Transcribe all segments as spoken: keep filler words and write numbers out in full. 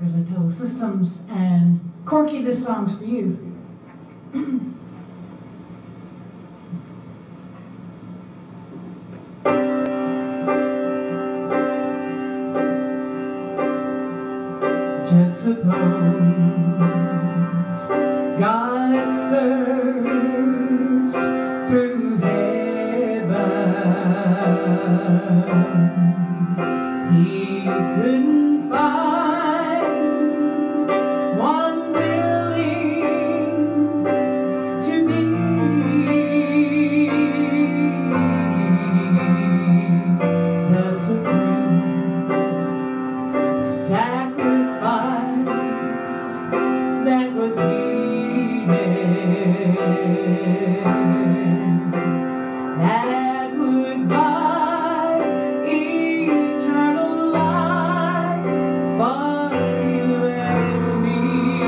Rockers at Total Systems, and Corky, this song's for you. Just suppose God searched through heaven, He couldn't find one willing to be the supreme sacrifice that was needed, that would buy eternal life for you and me.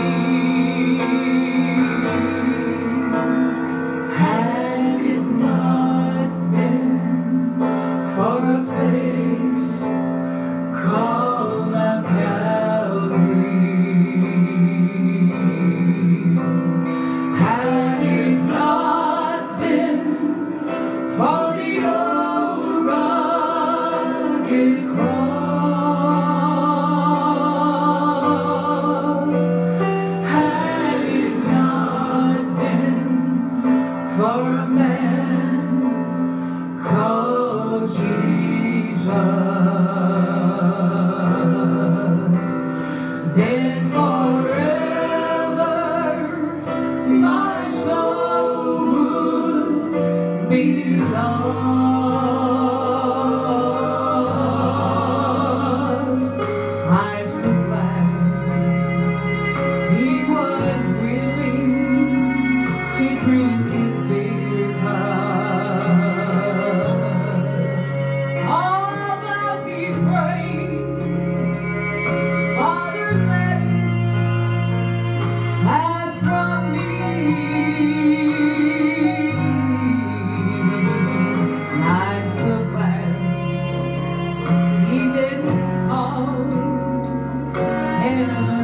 Had it not been for a place called Mount Calvary, had it not been for the old rugged cross, had it not been for a man called Jesus, then forever my soul would be lost. I'm so glad He was willing to drink His bitter cup. Although He prayed, Father, let it pass from me. I'm so glad He didn't call heaven